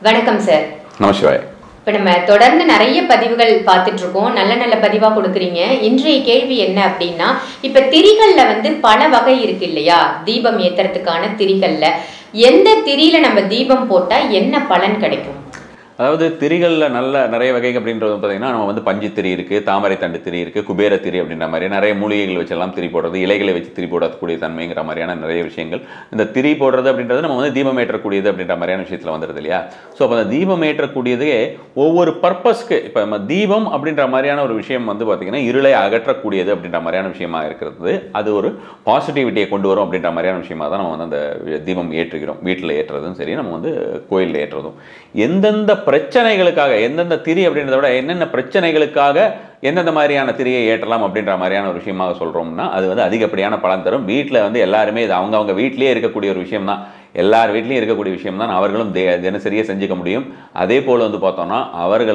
வணக்கம் சார். நமஸ்கார். இப்போ நம்ம தொடர்ந்து நிறைய பதிவுகள் பார்த்துட்டு இருக்கோம். நல்ல நல்ல பதிவாக கொடுக்குறீங்க. இன்றைய கேள்வி என்ன அப்படின்னா, இப்போ திரிகளில் பல வகை இருக்கு இல்லையா? தீபம் ஏற்றுறதுக்கான திரிகளில் எந்த திரியில் நம்ம தீபம் போட்டால் என்ன பலன் கிடைக்கும்? அதாவது திரிகளில் நிறைய வகைகள் அப்படின்றது பார்த்தீங்கன்னா, நம்ம பஞ்சு திரி இருக்குது, தாமரை தண்டு திரி இருக்குது, குபேர திரி அப்படின்ற மாதிரி நிறைய மூலிகைகள் வச்செல்லாம் திரி போடுறது, இலைகளை வச்சு திரி போடக்கூடிய தன்மைங்கிற மாதிரியான நிறைய விஷயங்கள். இந்த திரி போடுறது அப்படின்றது நம்ம தீபம் ஏற்றக்கூடியது அப்படின்ற மாதிரியான விஷயத்தில் வந்துடுது இல்லையா? ஸோ அப்போ அந்த தீபம் ஏற்றக்கூடியதே ஒவ்வொரு பர்பஸ்க்கு, இப்போ நம்ம தீபம் அப்படின்ற மாதிரியான ஒரு விஷயம் பார்த்தீங்கன்னா இருளை அகற்றக்கூடியது அப்படின்ற மாதிரியான விஷயமா இருக்கிறது. அது ஒரு பாசிட்டிவிட்டியை கொண்டு வரும் அப்படின்ற மாதிரியான விஷயமா தான் நம்ம அந்த தீபம் ஏற்றுகிறோம். வீட்டில் ஏற்றுறதும் சரி, நம்ம கோயிலில் ஏற்றுறதும் எந்தெந்த பிரச்சனைகளுக்காக, எந்தெந்த திரி அப்படின்றத விட என்னென்ன பிரச்சனைகளுக்காக எந்தெந்த மாதிரியான திரியை ஏற்றலாம் அப்படின்ற மாதிரியான ஒரு விஷயமாக சொல்கிறோம்னா, அது அதிகப்படியான பலன் தரும். வீட்டில் எல்லாருமே இது அவங்க வீட்டிலேயே இருக்கக்கூடிய ஒரு விஷயம் தான், எல்லார் வீட்லையும் இருக்கக்கூடிய விஷயம் தான். அவர்களும் தினசரியாக செஞ்சுக்க முடியும். அதே போல் பார்த்தோம்னா அவர்கள்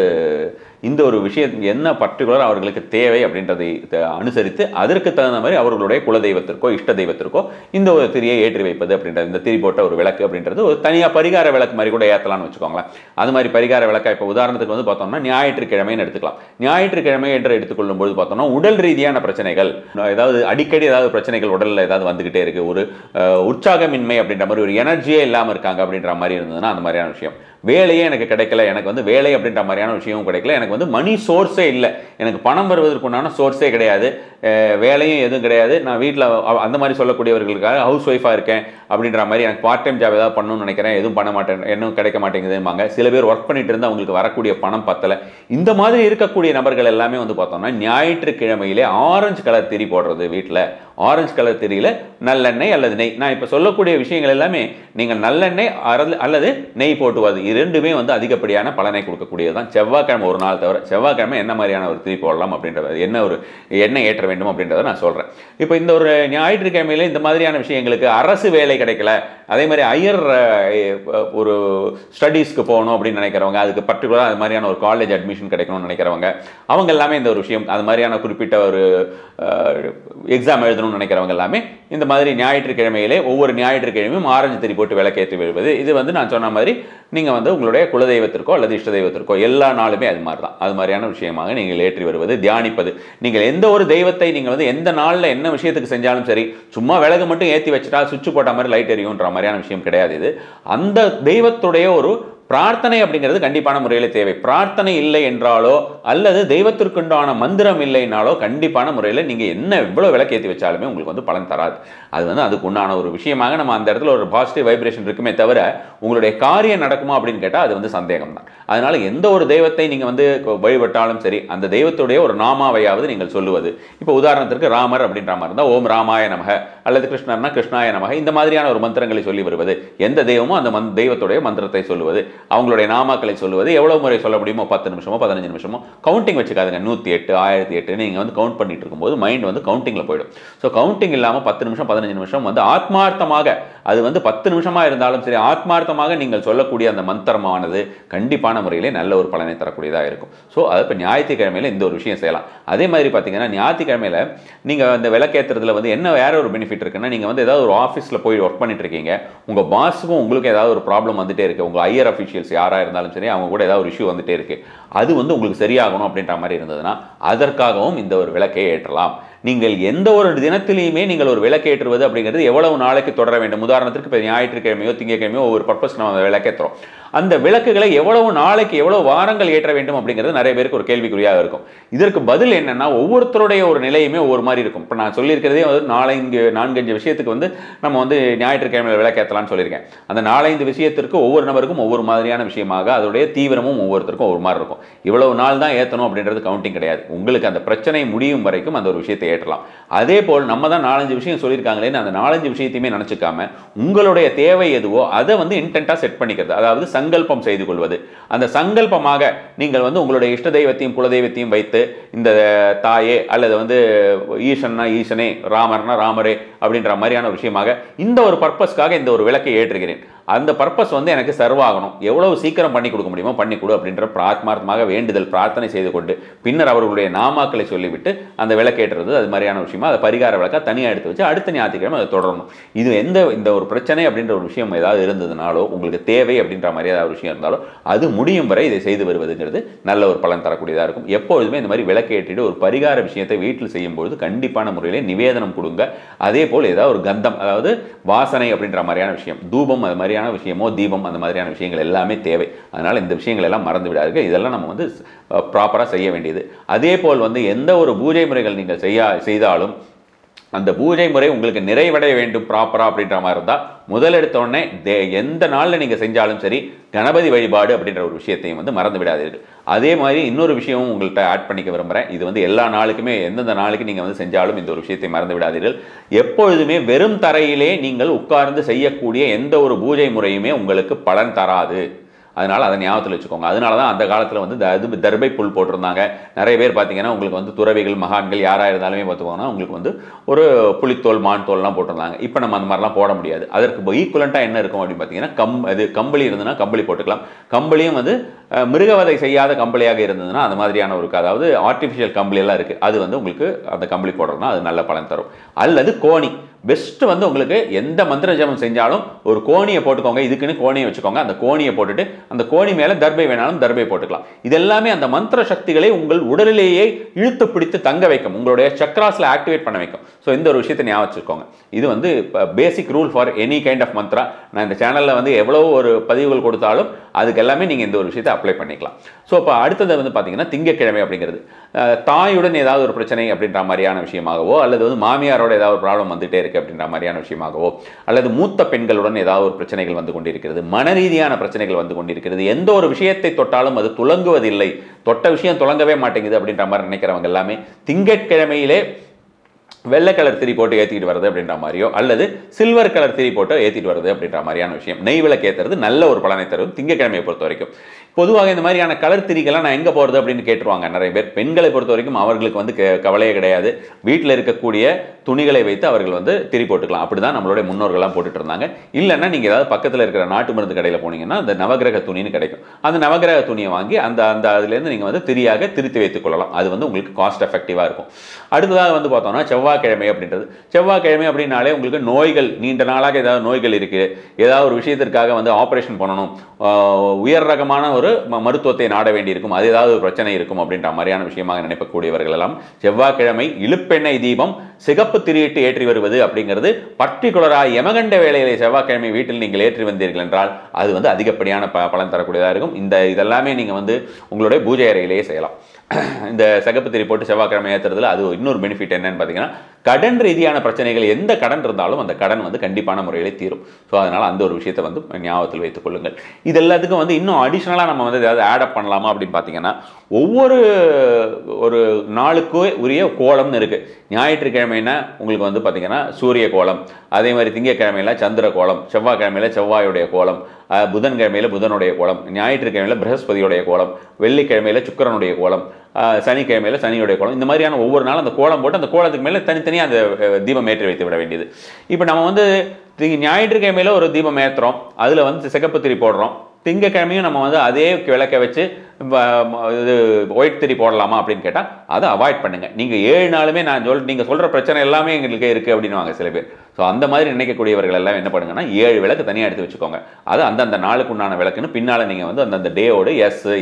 இந்த ஒரு விஷயம் என்ன பர்டிகுலர் அவர்களுக்கு தேவை அப்படின்றதை அனுசரித்து அதற்கு தகுந்த மாதிரி அவர்களுடைய குலதெய்வத்திற்கோ இஷ்ட தெய்வத்திற்கோ இந்த ஒரு திரியை ஏற்றி வைப்பது அப்படின்றது, இந்த திரி போட்ட ஒரு விளக்கு அப்படின்றது ஒரு தனியாக பரிகார விளக்கு மாதிரி கூட ஏற்றலாம்னு வச்சுக்கோங்களேன். அது மாதிரி பரிகார விளக்கா இப்போ உதாரணத்துக்கு பார்த்தோம்னா ஞாயிற்றுக்கிழமைன்னு எடுத்துக்கலாம். ஞாயிற்றுக்கிழமை என்று எடுத்துக்கொள்ளும் பொழுது பார்த்தோம்னா உடல் ரீதியான பிரச்சனைகள், ஏதாவது அடிக்கடி ஏதாவது பிரச்சனைகள் உடலில் ஏதாவது வந்துகிட்டே இருக்கு, ஒரு உற்சாகமின்மை அப்படின்ற மாதிரி, ஒரு எனர்ஜியே இல்லாமல் இருக்காங்க அப்படின்ற மாதிரி இருந்ததுன்னா அந்த மாதிரியான விஷயம். வேலையே எனக்கு கிடைக்கல, எனக்கு வேலை அப்படின்ற மாதிரியான விஷயமும் கிடைக்கல, எனக்கு மணி சோர்ஸே இல்லை, எனக்கு பணம் வருவதற்குண்டான சோர்ஸே கிடையாது, வேலையும் எதுவும் கிடையாது, நான் வீட்டில் அந்த மாதிரி சொல்லக்கூடியவர்களுக்காக ஹவுஸ் ஒய்ஃபாக இருக்கேன் அப்படின்ற மாதிரி, எனக்கு பார்ட் டைம் ஜாப் ஏதாவது பண்ணணும்னு நினைக்கிறேன், எதுவும் பண்ண மாட்டேன், இன்னும் கிடைக்க மாட்டேங்குதும்பாங்க. சில பேர் ஒர்க் பண்ணிட்டு இருந்தால் அவங்களுக்கு வரக்கூடிய பணம் பத்தலை. இந்த மாதிரி இருக்கக்கூடிய நபர்கள் எல்லாமே பார்த்தோம்னா ஞாயிற்றுக்கிழமையிலே ஆரஞ்சு கலர் திரி போடுறது, வீட்டில் ஆரஞ்சு கலர் திரியில் நல்லெண்ணெய் அல்லது நெய், நான் இப்போ சொல்லக்கூடிய விஷயங்கள் எல்லாமே நீங்கள் நல்லெண்ணெய் அல்லது நெய் போட்டுவது இரண்டுமே அதிகப்படியான பலனை கொடுக்கக்கூடியது தான். செவ்வாய்க்கிழமை ஒரு நாள் தவிர, செவ்வாய்க்கிழமை என்ன மாதிரியான ஒரு திரி போடலாம் அப்படின்றது, என்ன ஒரு எண்ணெய் ஏற்ற வேண்டும் அப்படின்றத நான் சொல்கிறேன். இப்போ இந்த ஒரு ஞாயிற்றுக்கிழமையில இந்த மாதிரியான விஷயங்களுக்கு அரசு வேலை கிடைக்கல, அதே மாதிரி ஹையர் ஒரு ஸ்டடீஸ்க்கு போகணும் அப்படின்னு நினைக்கிறவங்க, அதுக்கு பர்டிகுலராக அது மாதிரியான ஒரு காலேஜ் அட்மிஷன் கிடைக்கணும்னு நினைக்கிறவங்க, அவங்க எல்லாமே இந்த ஒரு விஷயம், அது மாதிரியான குறிப்பிட்ட ஒரு எக்ஸாம் எழுதணும்னு நினைக்கிறவங்க எல்லாமே இந்த மாதிரி ஞாயிற்றுக்கிழமையிலே ஒவ்வொரு ஞாயிற்றுக்கிழமையும் ஆரஞ்சு திரி போட்டு விளக்கேற்றி விடுவது. இது நான் சொன்ன மாதிரி நீங்கள் உங்களுடைய குலதெய்வத்திற்கோ அல்லது இஷ்ட தெய்வத்திற்கோ எல்லா நாளுமே அது மாதிரி தான், அது மாதிரியான விஷயமாக நீங்கள் ஏற்றி வருவது, தியானிப்பது. நீங்கள் எந்த ஒரு தெய்வத்தை நீங்கள் எந்த நாளில் என்ன விஷயத்துக்கு செஞ்சாலும் சரி, சும்மா விளக்கு மட்டும் ஏற்றி வச்சுட்டா சுவிட்ச் போட்ட மாதிரி லைட் எரியும்ன்ற மாதிரியான விஷயம் கிடையாது. இது அந்த தெய்வத்துடைய ஒரு பிரார்த்தனை அப்படிங்கிறது கண்டிப்பான முறையில் தேவை. பிரார்த்தனை இல்லை என்றாலோ அல்லது தெய்வத்திற்குண்டான மந்திரம் இல்லைனாலோ கண்டிப்பான முறையில் நீங்கள் என்ன எவ்வளோ விளக்கேற்றி வச்சாலுமே உங்களுக்கு பலன் தராது. அது அதுக்கு உண்டான ஒரு விஷயமாக நம்ம அந்த இடத்துல ஒரு பாசிட்டிவ் வைப்ரேஷன் இருக்குமே தவிர உங்களுடைய காரியம் நடக்குமா அப்படின்னு கேட்டால் அது சந்தேகம் தான். அதனால எந்த ஒரு தெய்வத்தை நீங்கள் வழிபட்டாலும் சரி, அந்த தெய்வத்துடைய ஒரு நாமாவையாவது நீங்கள் சொல்லுவது. இப்போ உதாரணத்திற்கு ராமர் அப்படின்ற மாதிரி இருந்தால் ஓம் ராமாய நமக அல்லது கிருஷ்ணர்னா கிருஷ்ணாய நமக, இந்த மாதிரியான ஒரு மந்திரங்களை சொல்லி வருவது. எந்த தெய்வமோ அந்த தெய்வத்துடைய மந்திரத்தை சொல்லுவது, அவங்களுடைய நாமாக்களை சொல்லுவது. எவ்வளவு முறை சொல்ல முடியுமோ, 10 நிமிஷமோ 15 நிமிஷமோ, கவுண்டிங் வச்சுக்காதுங்க. 108 1008 நீங்கள் கவுண்ட் பண்ணிட்டு இருக்கும்போது மைண்ட் கவுண்டிங்கில் போயிடும். ஸோ கவுண்டிங் இல்லாமல் 10 நிமிஷம் 15 நிமிஷம் ஆத்மார்த்தமாக, அது 10 நிமிஷமாக இருந்தாலும் சரி, ஆத்மார்த்தமாக நீங்கள் சொல்லக்கூடிய அந்த மந்திரமானது கண்டிப்பான முறையிலே நல்ல ஒரு பலனை தரக்கூடியதாக இருக்கும். ஸோ அது இப்போ ஞாயிற்றுக்கிழமையில் இந்த ஒரு விஷயம் செய்யலாம். அதே மாதிரி பார்த்தீங்கன்னா ஞாயிற்றுக்கிழமையில் நீங்கள் அந்த விளக்கேற்றுறதுல என்ன வேற ஒரு பெனிஃபிட் இருக்குன்னா, நீங்கள் ஏதாவது ஒரு ஆஃபீஸில் போய் ஒர்க் பண்ணிட்டு இருக்கீங்க, உங்கள் பாஸுக்கும் உங்களுக்கு ஏதாவது ஒரு ப்ராப்ளம் வந்துட்டே இருக்குது, உங்கள் ஹையர் அஃபிஷியல்ஸ் யாராக இருந்தாலும் சரி, அவங்க கூட ஏதாவது ஒரு இஷ்யூ வந்துட்டே இருக்கு, அது உங்களுக்கு சரியாகணும் அப்படின்ற மாதிரி இருந்ததுன்னா அதற்காகவும் இந்த ஒரு விளக்கை ஏற்றலாம். நீங்கள் எந்த ஒரு தினத்திலையுமே நீங்கள் ஒரு விளக்கேற்றுவது அப்படிங்கிறது எவ்வளவு நாளைக்கு தொடர வேண்டும். உதாரணத்திற்கு இப்போ ஞாயிற்றுக்கிழமையோ திங்கட்கிழமையோ ஒவ்வொரு பர்பஸ் நம்ம விளக்கேற்றுறோம். அந்த விளக்குகளை எவ்வளவு நாளைக்கு எவ்வளவு வாரங்கள் ஏற்ற வேண்டும் அப்படிங்கிறது நிறைய பேருக்கு ஒரு கேள்விக்குறியாக இருக்கும். இதற்கு பதில் என்னன்னா, ஒவ்வொருத்தருடைய ஒரு நிலையுமே ஒவ்வொரு மாதிரி இருக்கும். இப்போ நான் சொல்லியிருக்கிறதே 4-5 விஷயத்துக்கு நம்ம ஞாயிற்றுக்கிழமையில் விளக்கேற்றலாம்னு சொல்லியிருக்கேன். அந்த 4-5 விஷயத்திற்கு ஒவ்வொரு நபருக்கும் ஒவ்வொரு மாதிரியான விஷயமாக அதோடைய தீவிரமும் ஒவ்வொருத்தருக்கும் ஒரு மாதிரி இருக்கும். இவ்வளவு நாள் தான் ஏற்றணும் அப்படின்றது கவுண்டிங் கிடையாது. உங்களுக்கு அந்த பிரச்சனை முடியும் வரைக்கும் அந்த ஒரு விஷயத்தை ஏற்றலாம். அதே போல் நம்ம தான் 4-5 விஷயம் சொல்லியிருக்காங்களேன்னு அந்த 4-5 விஷயத்தையுமே நினச்சிக்காம உங்களுடைய தேவை எதுவோ அதை இன்டென்ட்டாக செட் பண்ணிக்கிறது, அதாவது சங்கல்பம் செய்து கொள்வது. அந்த சங்கல்பமாக நீங்கள் உங்களுடைய இஷ்ட தெய்வத்தையும் குலதெய்வத்தையும் வைத்து, இந்த தாயே அல்லது ஈசன்னா ஈசனே, ராமர்னா ராமரே அப்படின்ற மாதிரியான ஒரு விஷயமாக இந்த ஒரு பர்பஸ்க்காக இந்த ஒரு விளக்கை ஏற்றுகிறேன். அந்த பர்பஸ் வந்து எனக்கு சர்வ் ஆகணும், எவ்வளவு சீக்கிரம் பண்ணி கொடுக்க முடியுமோ பண்ணி கொடு அப்படின்ற ஆத்மார்த்தமாக வேண்டுதல் பிரார்த்தனை செய்து கொண்டு பின்னர் அவர்களுடைய நாமாக்களை சொல்லிவிட்டு அந்த விளக்கேற்றுறது அது மாதிரியான விஷயமா அதை பரிகார விளக்கா தனியாக எடுத்து வச்சு அடுத்த ஞாயிற்றுக்கிழமை அதை தொடரணும். இது இந்த ஒரு பிரச்சனை அப்படின்ற ஒரு விஷயம் ஏதாவது இருந்ததுனாலோ உங்களுக்கு தேவை அப்படின்ற மாதிரி ஏதாவது விஷயம் இருந்தாலோ அது முடியும் வரை இதை செய்து வருவதுங்கிறது நல்ல ஒரு பலன் தரக்கூடியதாக இருக்கும். எப்பொழுதுமே இந்த மாதிரி விளக்கேற்றிட்டு ஒரு பரிகார விஷயத்தை வீட்டில் செய்யும்போது கண்டிப்பான முறையில் நிவேதனம் கொடுங்க. அதே போல் ஏதாவது ஒரு கந்தம், அதாவது வாசனை அப்படின்ற மாதிரியான விஷயம், தூபம் அது மாதிரியான விஷயமோ தீபம் அந்த மாதிரியான விஷயங்கள் எல்லாமே தேவை. அதனால் இந்த விஷயங்கள் எல்லாம் மறந்து விடாதீர்கள். இதெல்லாம் நம்ம வந்து ப்ராப்பராக செய்ய வேண்டியது. அதே போல் வந்து எந்த ஒரு பூஜை முறைகள் நீங்கள் செய்தாலும் அந்த பூஜை முறை உங்களுக்கு நிறைவடைய வேண்டும் ப்ராப்பராக அப்படின்ற மாதிரி இருந்தால் முதல் எடுத்தோடனே எந்த நாளில் நீங்கள் செஞ்சாலும் சரி கணபதி வழிபாடு அப்படின்ற ஒரு விஷயத்தையும் வந்து மறந்து விடாதீர்கள். அதே மாதிரி இன்னொரு விஷயமும் உங்கள்கிட்ட ஆட் பண்ணிக்க விரும்புகிறேன். இது வந்து எல்லா நாளுக்குமே எந்தெந்த நாளுக்கு நீங்கள் வந்து செஞ்சாலும் இந்த ஒரு விஷயத்தை மறந்து விடாதீர்கள். எப்பொழுதுமே வெறும் தரையிலே நீங்கள் உட்கார்ந்து செய்யக்கூடிய எந்த ஒரு பூஜை முறையுமே உங்களுக்கு பலன் தராது. அதனால் அதை ஞாபகத்தில் வச்சுக்கோங்க. அதனால தான் அந்த காலத்தில் வந்து தர்பை புல் போட்டிருந்தாங்க. நிறைய பேர் பார்த்தீங்கன்னா உங்களுக்கு வந்து துறவிகள் மகான்கள் யாராக இருந்தாலுமே பார்த்துக்கோங்கன்னா உங்களுக்கு வந்து ஒரு புலித்தோல் மான் தோல்லாம் போட்டிருந்தாங்க. இப்போ நம்ம அந்த மாதிரிலாம் போட முடியாது. அதற்கு ஈக்குவலண்ட்டாக என்ன இருக்கும் அப்படின்னு பார்த்தீங்கன்னா கம்பளி இருந்ததுன்னா கம்பளி போட்டுக்கலாம். கம்பளியும் வந்து மிருகவதை செய்யாத கம்பளியாக இருந்ததுன்னா அந்த மாதிரியான ஒரு அதாவது ஆர்டிஃபிஷியல் கம்பளியெல்லாம் இருக்குது, அது வந்து உங்களுக்கு அந்த கம்பளி போடுறதுனா அது நல்ல பலன் தரும். அல்லது கோணி பெஸ்ட்டு வந்து உங்களுக்கு எந்த மந்திர ஜபம் செஞ்சாலும் ஒரு கோணியை போட்டுக்கோங்க. இதுக்குன்னு கோணியை வச்சுக்கோங்க. அந்த கோணியை போட்டுட்டு அந்த கோணி மேலே தர்பை வேணாலும் தர்பை போட்டுக்கலாம். இதெல்லாமே அந்த மந்திர சக்திகளை உங்கள் உடலிலேயே இழுத்து பிடித்து தங்க வைக்கும், உங்களுடைய சக்ராஸில் ஆக்டிவேட் பண்ண வைக்கும். ஸோ இந்த ஒரு விஷயத்தை ஞாபகம் வச்சுக்கோங்க. இது வந்து basic rule for any kind of mantra. நான் இந்த சேனலில் வந்து எவ்வளோ ஒரு பதிவுகள் கொடுத்தாலும் அதுக்கு எல்லாமே நீங்கள் இந்த ஒரு விஷயத்தை அப்ளை பண்ணிக்கலாம். ஸோ இப்போ அடுத்தது வந்து பார்த்தீங்கன்னா திங்கட்கிழமை அப்படிங்கிறது தாயுடன் ஏதாவது ஒரு பிரச்சனை அப்படின்ற மாதிரியான விஷயமாகவோ அல்லது வந்து மாமியாரோட ஏதாவது ஒரு ப்ராப்ளம் வந்துகிட்டே இருக்குது அப்படின்ற மாதிரியான விஷயமாகவோ அல்லது மூத்த பெண்களுடன் ஏதாவது ஒரு பிரச்சனைகள் வந்து கொண்டிருக்கிறது, மன ரீதியான பிரச்சனைகள் வந்து கொண்டிருக்கிறது, எந்த ஒரு விஷயத்தை தொட்டாலும் அது துலங்குவதில்லை, தொட்ட விஷயம் துலங்கவே மாட்டேங்குது அப்படின்ற மாதிரி நினைக்கிறவங்க எல்லாமே திங்கட்கிழமையிலே வெள்ளை கலர் திரி போட்டு ஏற்றிட்டு வருது அப்படின்ற மாதிரியோ அல்லது சில்வர் கலர் திரி போட்டு ஏற்றிட்டு வருது அப்படின்ற மாதிரியான விஷயம் நெய் விளக்கு ஏற்றுறது நல்ல ஒரு பலனை தரும் திங்கட்கிழமையை பொறுத்த வரைக்கும். பொதுவாக இந்த மாதிரியான கலர் திரிகள்லாம் நான் எங்கே போகிறது அப்படின்னு கேட்டுருவாங்க நிறைய பேர். பெண்களை பொறுத்த வரைக்கும் அவர்களுக்கு வந்து கவலையே கிடையாது. வீட்டில் இருக்கக்கூடிய துணிகளை வைத்து அவர்கள் வந்து திரி போட்டுக்கலாம். அப்படி தான் நம்மளுடைய முன்னோர்கள்லாம் போட்டுட்டு இருந்தாங்க. இல்லைன்னா நீங்கள் ஏதாவது பக்கத்தில் இருக்கிற நாட்டு மருந்து கடையில் போனீங்கன்னா அந்த நவகிரக துணின்னு கிடைக்கும். அந்த நவகிரக துணியை வாங்கி அந்த அதுலேருந்து நீங்கள் வந்து திரியாக திரித்து வைத்துக் கொள்ளலாம். அது வந்து உங்களுக்கு காஸ்ட் எஃபெக்டிவாக இருக்கும். அடுத்ததாக வந்து பார்த்தோம்னா செவ்வாய்க்கிழமை அப்படின்றது. செவ்வாய்க்கிழமை அப்படின்னாலே உங்களுக்கு நோய்கள், நீண்ட நாளாக ஏதாவது நோய்கள் இருக்குது, ஏதாவது ஒரு விஷயத்திற்காக வந்து ஆப்ரேஷன் பண்ணணும், உயர் ரகமான ஒரு மருத்துவத்தை நாட வேண்டியிருக்கும், அது ஏதாவது ஒரு பிரச்சனை இருக்கும் அப்படின்ற மாதிரியான விஷயமாக நினைக்கக்கூடியவர்கள் எல்லாம் செவ்வாய்க்கிழமை இழுப்பெண்ணெய் தீபம் சிகப்பு திரியிட்டு ஏற்றி வருவது அப்படிங்கிறது பர்டிகுலராக யமகண்ட வேளையிலே செவ்வாய்க்கிழமை வீட்டில் நீங்கள் ஏற்றி வந்தீர்கள் என்றால் அது வந்து அதிகப்படியான பலன் தரக்கூடியதாக இருக்கும். இதெல்லாமே நீங்கள் வந்து உங்களுடைய பூஜை அறையிலேயே செய்யலாம். இந்த சிகப்பு திரி போட்டு செவ்வாய்க்கிழமை ஏற்றுறதுல அது இன்னொரு பெனிஃபிட் என்னன்னு பார்த்தீங்கன்னா கடன் ரீதியான பிரச்சனைகள் எந்த கடன் இருந்தாலும் அந்த கடன் வந்து கண்டிப்பான முறையிலே தீரும். ஸோ அதனால் அந்த ஒரு விஷயத்தை வந்து ஞாபகத்தில் வைத்துக் கொள்ளுங்கள். இது எல்லாத்துக்கும் வந்து இன்னும் அடிஷ்னலாக நம்ம வந்து ஏதாவது ஆடப் பண்ணலாமா அப்படின்னு பார்த்தீங்கன்னா ஒவ்வொரு ஒரு நாளுக்கு உரிய கோலம்னு இருக்குது. ஞாயிற்றுக்கிழமைனா உங்களுக்கு வந்து பார்த்தீங்கன்னா சூரிய கோலம், அதே மாதிரி திங்கட்கிழமையில சந்திர கோலம், செவ்வாய்க்கிழமையில செவ்வாயுடைய கோலம், புதன்கிழமையில புதனுடைய கோலம், ஞாயிற்றுக்கிழமையில பிரகஸ்பதியுடைய கோலம், வெள்ளிக்கிழமையில சுக்கிரனுடைய கோலம், சனிக்கிழமையில சனியுடைய கோலம். இந்த மாதிரியான ஒவ்வொரு நாளும் அந்த கோலம் போட்டு அந்த கோலத்துக்கு மேலே தனித்தனியாக அந்த தீபம் ஏற்றி வைத்து விட வேண்டியது. இப்போ நம்ம வந்து ஞாயிற்றுக்கிழமையில ஒரு தீபம் ஏற்றுறோம், அதில் வந்து சிகப்பு திரி போடுறோம். திங்கக்கிழமையும் நம்ம வந்து அதே விளக்க வச்சு இது ஒயிட் திரி போடலாமா அப்படின்னு கேட்டால் அதை அவாய்ட் பண்ணுங்கள். நீங்கள் 7 நாளுமே நீங்கள் சொல்கிற பிரச்சனை எல்லாமே எங்களுக்கு இருக்குது அப்படின்னுவாங்க சில பேர். ஸோ அந்த மாதிரி நினைக்கக்கூடியவர்கள் எல்லாம் என்ன பண்ணுங்கன்னா 7 விளக்கு தனியாக எடுத்து வச்சுக்கோங்க. அது அந்தந்த நாளுக்கு உண்டான விளக்குன்னு பின்னால் நீங்கள் வந்து அந்தந்த டேயோடு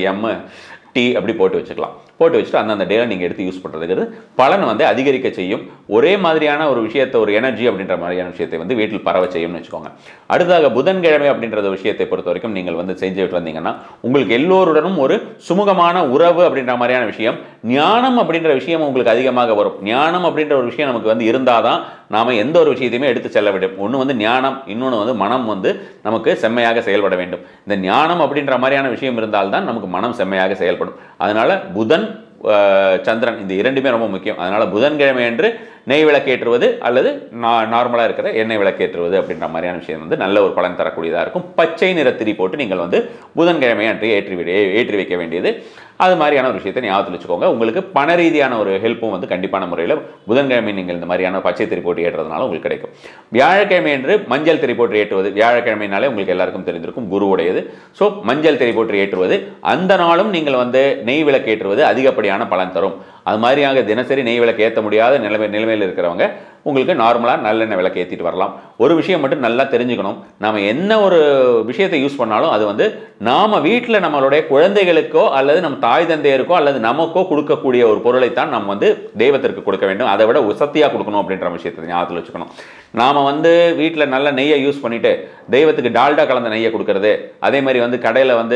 SMT அப்படி போட்டு வச்சுக்கலாம். போட்டு வச்சுட்டு அந்தந்த டேல நீங்கள் எடுத்து யூஸ் பண்ணுறதுங்கிறது பலன் வந்து அதிகரிக்க செய்யும். ஒரே மாதிரியான ஒரு விஷயத்தை, ஒரு எனர்ஜி அப்படின்ற மாதிரியான விஷயத்தை வந்து வீட்டில் பரவ செய்யும்னு வச்சுக்கோங்க. அடுத்ததாக புதன்கிழமை அப்படின்ற விஷயத்தை பொறுத்த வரைக்கும் நீங்கள் வந்து செஞ்சுட்டு வந்தீங்கன்னா உங்களுக்கு எல்லோருடனும் ஒரு சுமூகமான உறவு அப்படின்ற மாதிரியான விஷயம், ஞானம் அப்படின்ற விஷயம் உங்களுக்கு அதிகமாக வரும். ஞானம் அப்படின்ற ஒரு விஷயம் நமக்கு வந்து இருந்தால் தான் நாம் எந்த ஒரு விஷயத்தையுமே எடுத்து செல்ல வேண்டும். ஒன்று வந்து ஞானம், இன்னொன்று வந்து மனம் வந்து நமக்கு செம்மையாக செயல்பட வேண்டும். இந்த ஞானம் அப்படின்ற மாதிரியான விஷயம் இருந்தால்தான் நமக்கு மனம் செம்மையாக செயல்படும். அதனால் புதன் சந்திரன் இந்த இரண்டுமே ரொம்ப முக்கியம். அதனால் புதன்கிழமை என்று நெய் விளக்கேற்றுவது அல்லது நார்மலாக இருக்கிற எண்ணெய் விளக்கேற்றுவது அப்படின்ற மாதிரியான விஷயம் வந்து நல்ல ஒரு பலன் தரக்கூடியதாக இருக்கும். பச்சை நிற திரி போட்டு நீங்கள் வந்து புதன்கிழமை அன்று ஏற்றி வைக்க வேண்டியது. அது மாதிரியான ஒரு விஷயத்தை ஞாபகத்தில் வச்சுக்கோங்க. உங்களுக்கு பண ரீதியான ஒரு ஹெல்ப்பும் வந்து கண்டிப்பான முறையில் புதன்கிழமை நீங்கள் இந்த மாதிரியான பச்சை திரி போட்டு ஏற்றுறதுனால உங்களுக்கு கிடைக்கும். வியாழக்கிழமை என்று மஞ்சள் திரி போட்டு ஏற்றுவது, வியாழக்கிழமைனாலே உங்களுக்கு எல்லாருக்கும் தெரிந்திருக்கும் குருவுடையது. ஸோ மஞ்சள் திரி போட்டு ஏற்றுவது, அந்த நாளும் நீங்கள் வந்து நெய் விளக்கு ஏற்றுவது அதிகப்படியான பலன் தரும். அது மாதிரியாக தினசரி நெய் விளக்கு ஏற்ற முடியாத நிலைமையில் இருக்கிறவங்க உங்களுக்கு நார்மலாக நல்லெண்ணெய் விளக்கு ஏற்றிட்டு வரலாம். ஒரு விஷயம் மட்டும் நல்லா தெரிஞ்சுக்கணும், நம்ம என்ன ஒரு விஷயத்தை யூஸ் பண்ணாலும் அது வந்து நாம் வீட்டில் நம்மளுடைய குழந்தைகளுக்கோ அல்லது நம்ம தாய் தந்தையருக்கோ அல்லது நமக்கோ கொடுக்கக்கூடிய ஒரு பொருளைத்தான் நம்ம வந்து தெய்வத்திற்கு கொடுக்க வேண்டும். அதை விட உசத்தியாக கொடுக்கணும் அப்படின்ற விஷயத்தை ஞாபகத்தில் வச்சுக்கணும். நாம் வந்து வீட்டில் நல்ல நெய்யை யூஸ் பண்ணிவிட்டு தெய்வத்துக்கு டால்டா கலந்த நெய்யை கொடுக்கறது, அதே மாதிரி வந்து கடையில் வந்து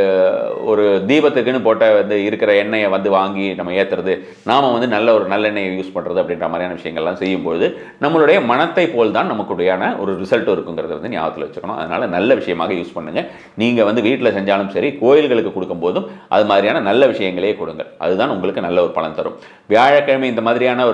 ஒரு தீபத்துக்குன்னு போட்ட வந்து இருக்கிற எண்ணெயை வந்து வாங்கி நம்ம ஏற்றுறது, நாம் வந்து நல்ல ஒரு நல்லெண்ணெயை யூஸ் பண்ணுறது அப்படின்ற மாதிரியான விஷயங்கள்லாம் செய்யும்போது நம்மளுடைய மனத்தை போல் தான் நமக்குடையான ஒரு ரிசல்ட் இருக்குங்கிறத வந்து ஞாபகத்தில் வச்சுக்கணும். அதனால நல்ல விஷயமாக யூஸ் பண்ணுங்க. நீங்கள் வந்து வீட்டில் செஞ்சாலும் சரி, கோயில்களுக்கு கொடுக்கும் போதும் அது மாதிரியான நல்ல விஷயங்களே கொடுங்க. அதுதான் உங்களுக்கு நல்ல ஒரு பலன் தரும். வியாழக்கிழமை இந்த மாதிரியான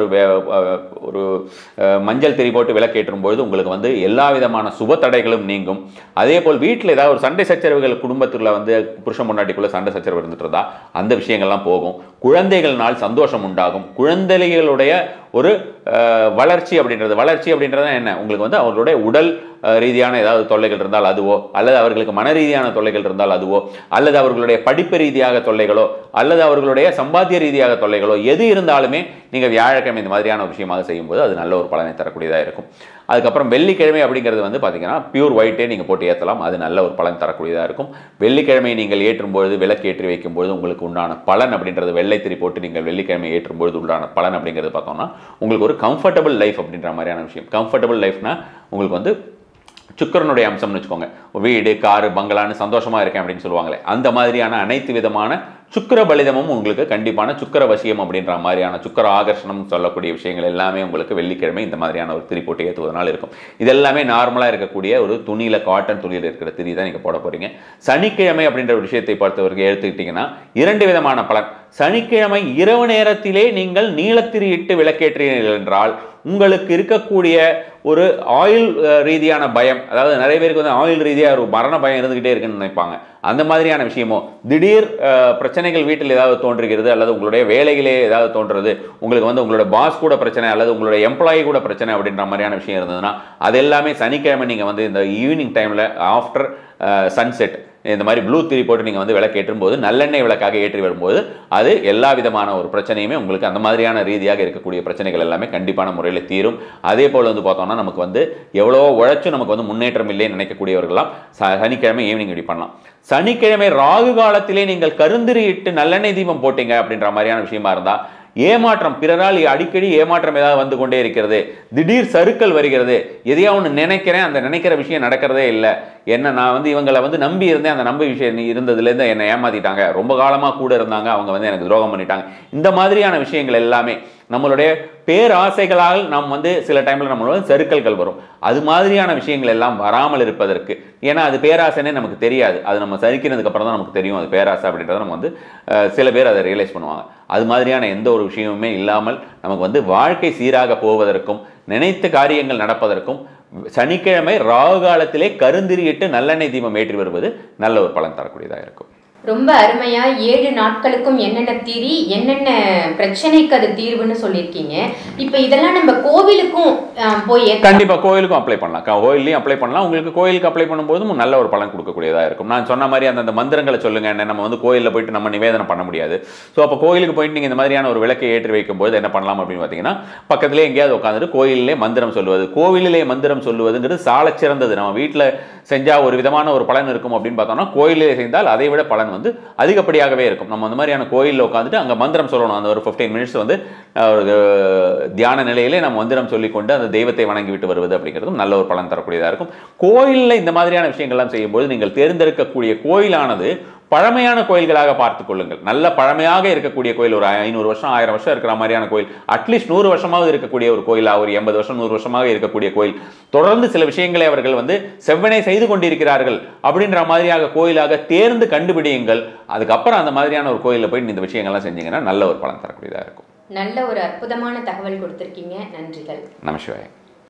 ஒரு மஞ்சள் திரி போட்டு விளக்கேற்றும் பொழுது உங்களுக்கு வந்து எல்லா விதமான சுப தடைகளும் நீங்கும். அதே போல் வீட்டில் ஏதாவது ஒரு சண்டை சச்சரவுகள் குடும்பத்தில் வந்து புருஷன் பொண்டாட்டிக்குள்ள சண்டை சச்சரவு இருந்துட்டு இருந்தா அந்த விஷயங்கள்லாம் போகும். குழந்தைகள்னால் சந்தோஷம் உண்டாகும். குழந்தைகளுடைய ஒரு வளர்ச்சி அப்படின்றது என்ன, உங்களுக்கு வந்து அவர்களுடைய உடல் ரீதியான ஏதாவது தொல்லைகள் இருந்தால் அதுவோ, அல்லது அவர்களுக்கு மன ரீதியான தொல்லைகள் இருந்தால் அதுவோ, அல்லது அவர்களுடைய படிப்பு ரீதியாக தொல்லைகளோ, அல்லது அவர்களுடைய சம்பாத்திய ரீதியாக தொல்லைகளோ எது இருந்தாலுமே நீங்கள் வியாழக்கிழமை இந்த மாதிரியான ஒரு விஷயமாக செய்யும்போது அது நல்ல ஒரு பலனை தரக்கூடியதாக இருக்கும். அதுக்கப்புறம் வெள்ளிக்கிழமை அப்படிங்கிறது வந்து பார்த்தீங்கன்னா பியூர் ஒயிட்டே நீங்கள் போட்டு ஏற்றலாம். அது நல்ல ஒரு பலன் தரக்கூடியதாக இருக்கும். வெள்ளிக்கிழமை நீங்கள் ஏற்றும்பொழுது, விளக்கு ஏற்றி வைக்கும்போது உங்களுக்கு உண்டான பலன் அப்படின்றது, வெள்ளை திரி போட்டு நீங்கள் வெள்ளிக்கிழமை ஏற்றும்பொழுது உண்டான பலன் அப்படிங்கிறது பார்த்தோம்னா உங்களுக்கு ஒரு கம்ஃபர்டபுள் லைஃப் அப்படின்ற மாதிரியான விஷயம். கம்ஃபர்டபுள் லைஃப்னா உங்களுக்கு வந்து சுக்கிரனுடைய அம்சம்னு வச்சுக்கோங்க. வீடு, காரு, பங்களான்னு சந்தோஷமாக இருக்கேன் அப்படின்னு சொல்லுவாங்களே, அந்த மாதிரியான அனைத்து விதமான சுக்கிர பலிதமும் உங்களுக்கு கண்டிப்பான சுக்கிர வசியம் அப்படின்ற மாதிரியான சுக்கிர ஆகர்ஷணம் சொல்லக்கூடிய விஷயங்கள் எல்லாமே உங்களுக்கு வெள்ளிக்கிழமை இந்த மாதிரியான ஒரு திரி போட்டு ஏற்றுவதனால இருக்கும். இது எல்லாமே நார்மலாக இருக்கக்கூடிய ஒரு துணியில், காட்டன் துணியில் இருக்கிற திரி தான் நீங்கள் போட போகிறீங்க. சனிக்கிழமை அப்படின்ற ஒரு விஷயத்தை பொறுத்தவரைக்கும் எடுத்துக்கிட்டிங்கன்னா 2 விதமான பலன். சனிக்கிழமை இரவு நேரத்திலே நீங்கள் நீலத்திரி இட்டு விளக்கேற்றீர்கள் என்றால் உங்களுக்கு இருக்கக்கூடிய ஒரு ஆயில் ரீதியான பயம், அதாவது நிறைய பேருக்கு வந்து ஆயில் ரீதியாக ஒரு மரண பயம் இருந்துகிட்டே இருக்குன்னு நினைப்பாங்க. அந்த மாதிரியான விஷயமோ, திடீர் பிரச்சனைகள் வீட்டில் ஏதாவது தோன்றுகிறது, அல்லது உங்களுடைய வேலைகளே ஏதாவது தோன்றுறது, உங்களுக்கு வந்து உங்களோட பாஸ் கூட பிரச்சனை, அல்லது உங்களுடைய எம்ப்ளாயி கூட பிரச்சனை அப்படின்ற மாதிரியான விஷயம் இருந்ததுன்னா அது எல்லாமே சனிக்கிழமை நீங்கள் வந்து இந்த ஈவினிங் டைமில் ஆஃப்டர் சன்செட் இந்த மாதிரி ப்ளூ திரி போட்டு நீங்கள் வந்து விளக்கு ஏற்றும் போது, நல்லெண்ணெய் விளக்காக ஏற்றி வரும்போது அது எல்லா விதமான ஒரு பிரச்சனையுமே உங்களுக்கு அந்த மாதிரியான ரீதியாக இருக்கக்கூடிய பிரச்சனைகள் எல்லாமே கண்டிப்பான முறையில் தீரும். அதே போல் வந்து பார்த்தோம்னா நமக்கு வந்து எவ்வளோ உழைச்சும் நமக்கு வந்து முன்னேற்றம் இல்லைன்னு நினைக்கக்கூடியவர்களாம் சனிக்கிழமை ஈவினிங் இப்படி பண்ணலாம். சனிக்கிழமை ராகு காலத்திலே நீங்கள் கருந்திரி இட்டு நல்லெண்ணெய் தீபம் போட்டீங்க அப்படின்ற மாதிரியான விஷயமா இருந்தால் ஏமாற்றம், பிறரால் அடிக்கடி ஏமாற்றம் ஏதாவது வந்து கொண்டே இருக்கிறது, திடீர் சறுக்கல் வருகிறது, எதையா ஒன்று நினைக்கிறேன், அந்த நினைக்கிற விஷயம் நடக்கிறதே இல்லை, என்ன நான் வந்து இவங்களை வந்து நம்பி இருந்தேன், அந்த நம்பி விஷயம் இருந்ததுலேருந்து என்னை ஏமாத்திட்டாங்க, ரொம்ப காலமாக கூட இருந்தாங்க, அவங்க வந்து எனக்கு துரோகம் பண்ணிட்டாங்க, இந்த மாதிரியான விஷயங்கள் எல்லாமே நம்மளுடைய பேராசைகளால் நாம் வந்து சில டைமில் நம்மளோட சறுக்கல்கள் வரும். அது மாதிரியான விஷயங்கள் எல்லாம் வராமல் இருப்பதற்கு, ஏன்னா அது பேராசைன்னே நமக்கு தெரியாது, அது நம்ம சறுக்கினதுக்கு அப்புறம் தான் நமக்கு தெரியும் அது பேராசை அப்படின்றத நம்ம வந்து சில பேர் அதை ரியலைஸ் பண்ணுவாங்க. அது மாதிரியான எந்த ஒரு விஷயமுமே இல்லாமல் நமக்கு வந்து வாழ்க்கை சீராக போவதற்கும் நினைத்த காரியங்கள் நடப்பதற்கும் சனிக்கிழமை ராகு காலத்திலே கருந்திரியிட்டு நல்லெண்ணெய் தீபம் ஏற்றி வருவது நல்ல ஒரு பலன் தரக்கூடியதாக இருக்கும். ரொம்ப அருமையா 7 நாட்களுக்கும் என்னென்ன தீரி, என்னென்ன பிரச்சனைக்கு அது தீர்வுன்னு சொல்லியிருக்கீங்க. இப்போ இதெல்லாம் நம்ம கோவிலுக்கும் போய் கண்டிப்பா கோயிலுக்கும் அப்ளை பண்ணலாம், கோயிலையும் அப்ளை பண்ணலாம். உங்களுக்கு கோயிலுக்கு அப்ளை பண்ணும்போதும் நல்ல ஒரு பலன் கொடுக்கக்கூடியதாக இருக்கும். நான் சொன்ன மாதிரி அந்த மந்திரங்களை சொல்லுங்க, நம்ம வந்து கோயிலில் போயிட்டு நம்ம நிவேதனம் பண்ண முடியாது. ஸோ அப்போ கோயிலுக்கு போயிட்டு நீங்கள் இந்த மாதிரியான ஒரு விளக்கை ஏற்றி வைக்கும்போது என்ன பண்ணலாம் அப்படின்னு பார்த்தீங்கன்னா, பக்கத்திலே எங்கேயாவது உட்காந்துட்டு கோயிலே மந்திரம் சொல்லுவது, கோவிலிலே மந்திரம் சொல்லுவதுங்கிறது சாலச்சிறந்தது. நம்ம வீட்டில் செஞ்சால் ஒரு விதமான ஒரு பலன் இருக்கும் அப்படின்னு பார்த்தோம்னா, கோயிலே செய்தால் அதை விட பலன் வந்து அதிகப்படியாகவே இருக்கும். நம்ம அந்த மாதிரியான கோயிலில் உட்காந்துட்டு அங்கே மந்திரம் சொல்லணும். அந்த ஒரு 15 மினிட்ஸ் வந்து தியான நிலையிலே நம்ம மந்திரம் சொல்லிக்கொண்டு அந்த தெய்வத்தை வணங்கி விட்டு வருவது அப்படிங்கிறதும் நல்ல ஒரு பலன் தரக்கூடியதாக இருக்கும். கோயிலில் இந்த மாதிரியான விஷயங்கள்லாம் செய்யும்போது நீங்கள் தேர்ந்தெடுக்கக்கூடிய கோயிலானது பழமையான கோயில்களாக பார்த்துக் கொள்ளுங்கள். நல்ல பழமையாக இருக்கக்கூடிய கோயில், ஒரு 500 வருஷம் 1000 வருஷம் இருக்கிற மாதிரியான கோயில், அட்லீஸ்ட் 100 வருஷமாக இருக்கக்கூடிய ஒரு கோயிலாக, ஒரு 80 வருஷம் 100 வருஷமாக இருக்கக்கூடிய கோயில், தொடர்ந்து சில விஷயங்களை அவர்கள் வந்து செவ்வனை செய்து கொண்டிருக்கிறார்கள் அப்படின்ற மாதிரியாக கோயிலாக தேர்ந்து கண்டுபிடியுங்கள். அதுக்கப்புறம் அந்த மாதிரியான ஒரு கோயிலில் போய் இந்த விஷயங்கள்லாம் செஞ்சீங்கன்னா நல்ல ஒரு பலன் தரக்கூடியதாக இருக்கும். நல்ல ஒரு அற்புதமான தகவல் கொடுத்திருக்கீங்க. நன்றிகள். நமசிவாயம்.